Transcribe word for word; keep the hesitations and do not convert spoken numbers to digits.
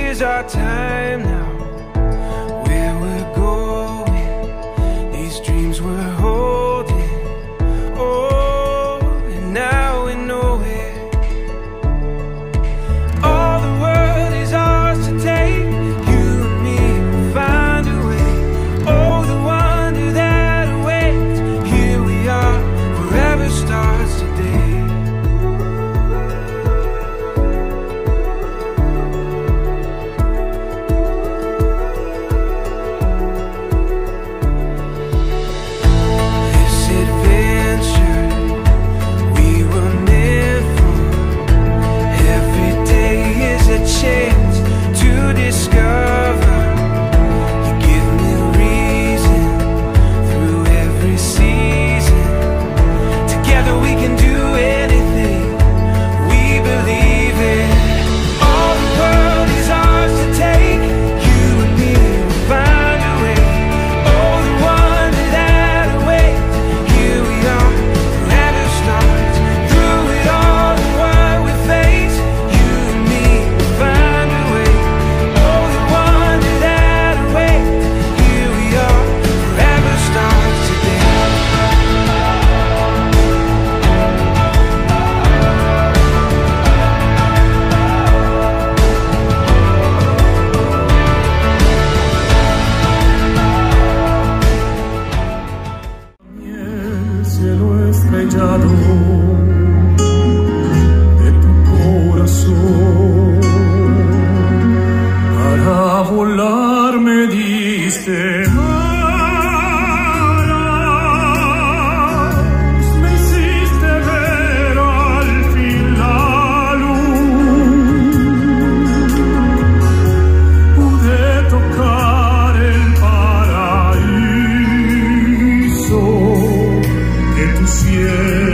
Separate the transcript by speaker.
Speaker 1: is our time now. Where we're going, these dreams we're holding. Oh, and now we know it. All the world is ours to take. You and me will find a way. Oh, the wonder that awaits. Here we are, forever starts today. Chance to discover. You give me reason through every season. Together we can do anything we believe in. All the world is ours to take. You and me will find a way. Oh, the wonder that awaits. Here we are, forever starts. Through it all, the world we face. You and me find a way. Oh, the wonder that awaits. Here we are, forever starts today.
Speaker 2: El cielo estrellado de tu corazón, para volar me diste alas, me hiciste ver al fin la luz. Pude tocar el paraíso que tu cielo